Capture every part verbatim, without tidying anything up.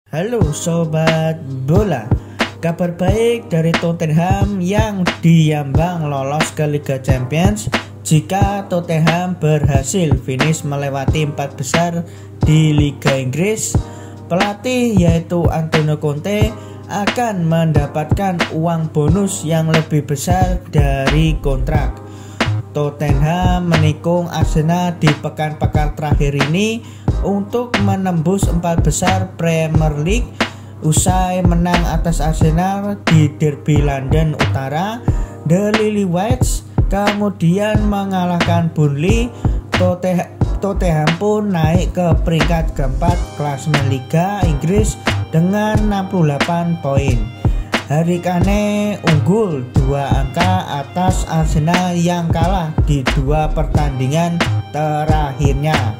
Halo sobat bola, kabar baik dari Tottenham yang diambang lolos ke Liga Champions jika Tottenham berhasil finish melewati empat besar di Liga Inggris. Pelatih yaitu Antonio Conte akan mendapatkan uang bonus yang lebih besar dari kontrak. Tottenham menikung Arsenal di pekan-pekan terakhir ini untuk menembus empat besar Premier League usai menang atas Arsenal di Derby London Utara. The Lilywhites kemudian mengalahkan Burnley. Tottenham pun naik ke peringkat keempat klasemen Liga Inggris dengan enam puluh delapan poin. Harry Kane unggul dua angka atas Arsenal yang kalah di dua pertandingan terakhirnya.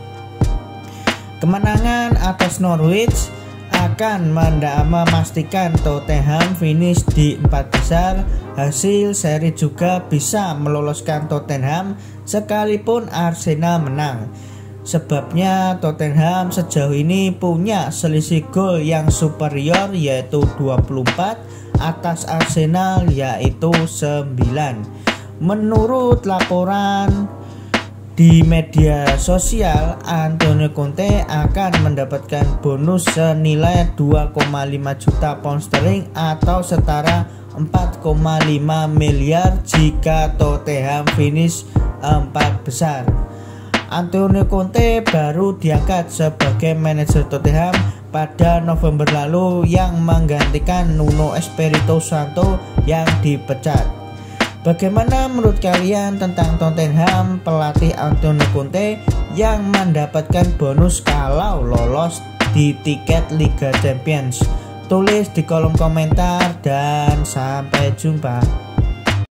Kemenangan atas Norwich akan memastikan Tottenham finish di empat besar. Hasil seri juga bisa meloloskan Tottenham sekalipun Arsenal menang. Sebabnya Tottenham sejauh ini punya selisih gol yang superior yaitu dua puluh empat atas Arsenal yaitu sembilan. Menurut laporan di media sosial, Antonio Conte akan mendapatkan bonus senilai dua koma lima juta pound sterling atau setara empat koma lima miliar jika Tottenham finish empat besar. Antonio Conte baru diangkat sebagai manajer Tottenham pada November lalu yang menggantikan Nuno Espirito Santo yang dipecat. Bagaimana menurut kalian tentang Tottenham pelatih Antonio Conte yang mendapatkan bonus kalau lolos di tiket Liga Champions? Tulis di kolom komentar dan sampai jumpa.